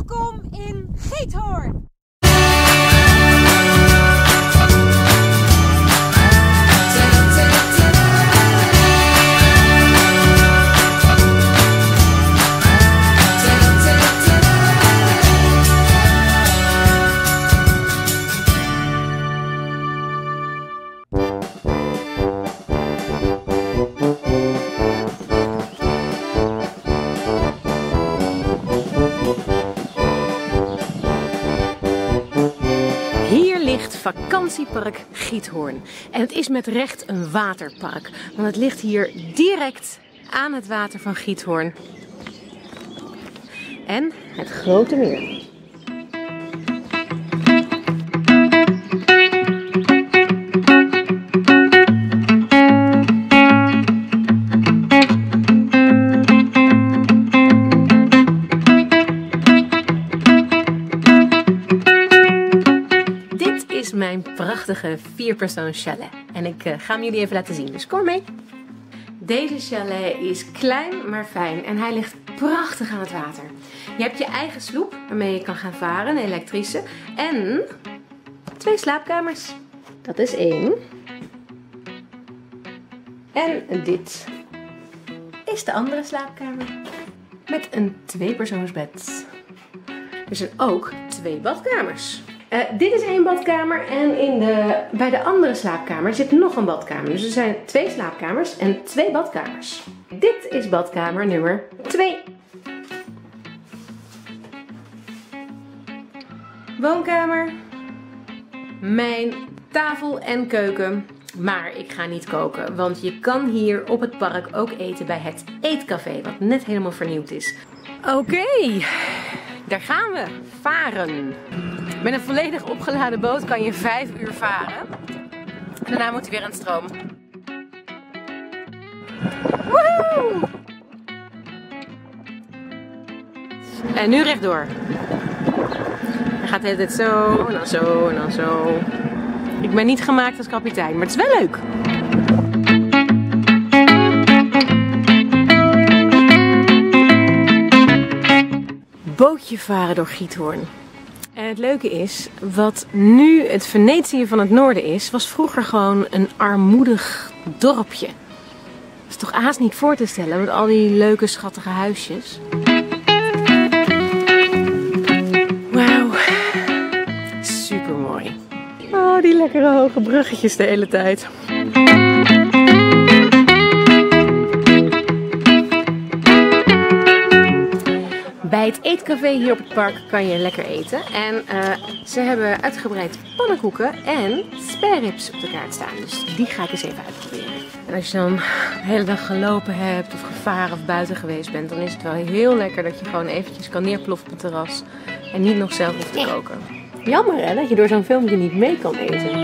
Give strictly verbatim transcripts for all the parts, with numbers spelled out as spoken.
Welkom in Giethoorn! Hier ligt vakantiepark Giethoorn. En het is met recht een waterpark. Want het ligt hier direct aan het water van Giethoorn. En het grote meer. Is mijn prachtige vierpersoons chalet. En ik uh, ga hem jullie even laten zien, dus kom mee. Deze chalet is klein maar fijn en hij ligt prachtig aan het water. Je hebt je eigen sloep waarmee je kan gaan varen, een elektrische. En twee slaapkamers. Dat is één. En dit is de andere slaapkamer. Met een tweepersoonsbed. Er zijn ook twee badkamers. Uh, dit is één badkamer en in de, bij de andere slaapkamer zit nog een badkamer. Dus er zijn twee slaapkamers en twee badkamers. Dit is badkamer nummer twee. Woonkamer. Mijn tafel en keuken. Maar ik ga niet koken, want je kan hier op het park ook eten bij het eetcafé, wat net helemaal vernieuwd is. Oké, okay, daar gaan we. Varen. Met een volledig opgeladen boot kan je vijf uur varen. En daarna moet hij weer aan het stroom. Woehoe! En nu rechtdoor. Hij gaat de hele tijd zo, en dan zo, en dan zo. Ik ben niet gemaakt als kapitein, maar het is wel leuk. Bootje varen door Giethoorn. En het leuke is, wat nu het Venetië van het noorden is, was vroeger gewoon een armoedig dorpje. Dat is toch haast niet voor te stellen met al die leuke schattige huisjes. Wauw, super mooi. Oh, die lekkere hoge bruggetjes de hele tijd. Bij het eetcafé hier op het park kan je lekker eten. En uh, ze hebben uitgebreid pannenkoeken en spareribs op de kaart staan. Dus die ga ik eens even uitproberen. En als je dan de hele dag gelopen hebt of gevaren of buiten geweest bent, dan is het wel heel lekker dat je gewoon eventjes kan neerploffen op het terras. En niet nog zelf hoeft te koken. Jammer hè, dat je door zo'n filmpje niet mee kan eten.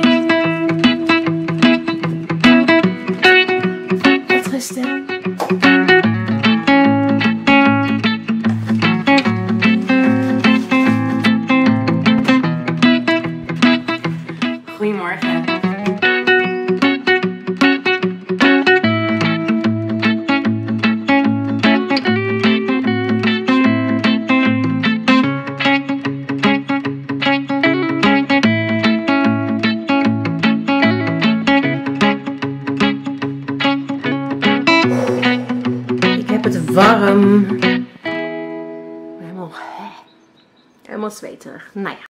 Wat rusten. Goedemorgen. Ik heb het warm. Helemaal, helemaal zweterig. Nou ja.